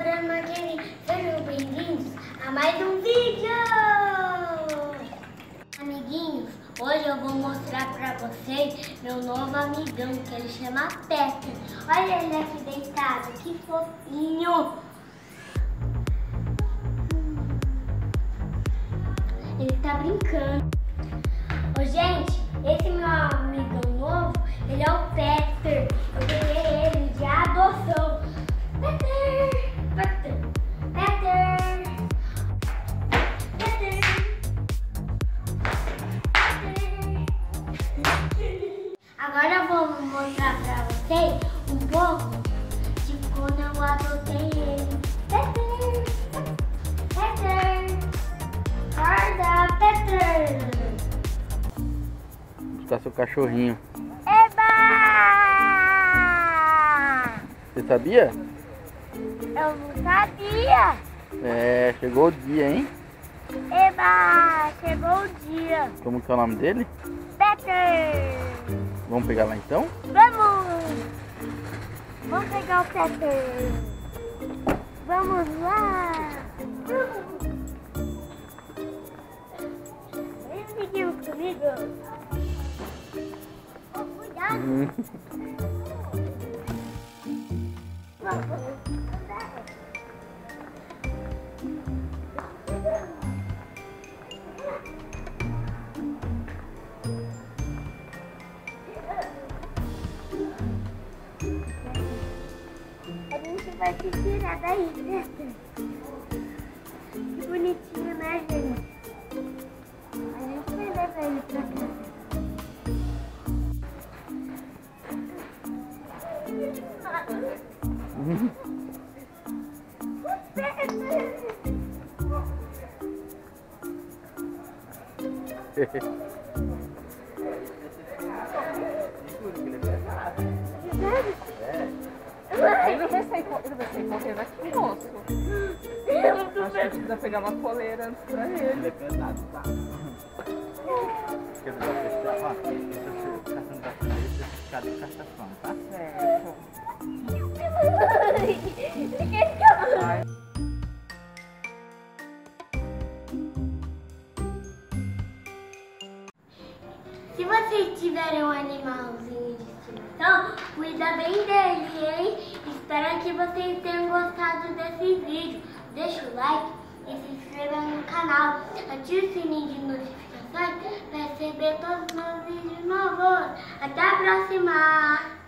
programa Kenny. Sejam bem-vindos a mais um vídeo! Amiguinhos, hoje eu vou mostrar pra vocês meu novo amigão, que ele chama Peter. Olha ele aqui deitado, que fofinho! Ele tá brincando. Ô, gente, esse meu amigão novo, ele é o Peter. Eu peguei ele de adoção. Peter, Peter, Peter, Peter, Peter. Agora eu vou mostrar pra vocês um pouco de quando eu adotei ele. Peter, Peter, acorda, Peter. Tá seu cachorrinho. Eba! Você sabia? Eu não sabia. É, chegou o dia, hein? Eba! Chegou o dia. Como que é o nome dele? Peter! Vamos pegar lá então? Vamos! Vamos pegar o Peter. Vamos lá. Vem, amiguinhos, comigo. Oh, cuidado. A gente vai se tirar daí, né? Que bonitinho, né, gente? A gente vai levar ele pra casa. Ele vai sair correndo aqui, moço. Acho que a gente precisa pegar uma coleira antes pra ele. Ele é pesado, tá? Quer dizer, tá Certo. Se vocês tiverem um animalzinho de estimação, cuida bem dele, hein? Espero que vocês tenham gostado desse vídeo. Deixa o like e se inscreva no canal. Ative o sininho de notificações para receber todos os meus vídeos novos. Até a próxima!